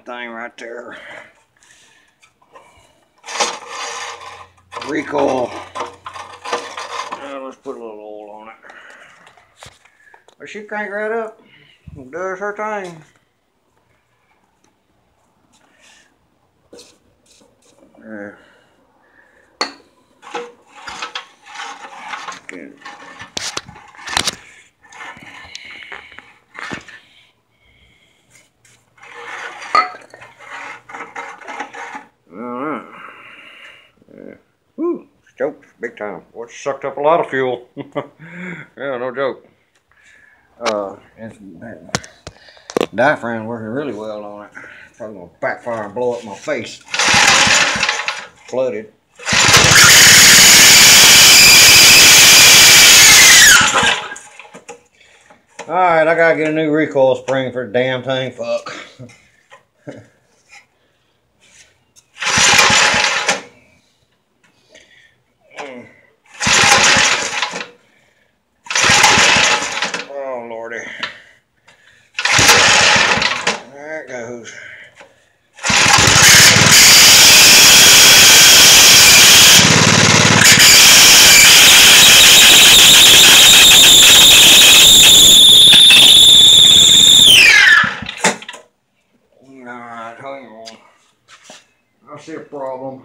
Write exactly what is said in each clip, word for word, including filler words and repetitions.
thing right there. Recoil. Now let's put a little oil on it. But she crank right up and does her thing. There. Good. Alright. Yeah. Woo, stoked big time. Boy, it sucked up a lot of fuel. Yeah, no joke. Uh, it's, that diaphragm working really well on it. Probably gonna backfire and blow up my face. Flooded. Alright, I gotta get a new recoil spring for the damn thing. Fuck. Oh lordy. There it goes. Alright, hang on. I see a problem.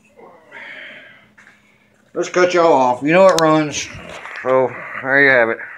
Let's cut y'all off. You know it runs. So there you have it.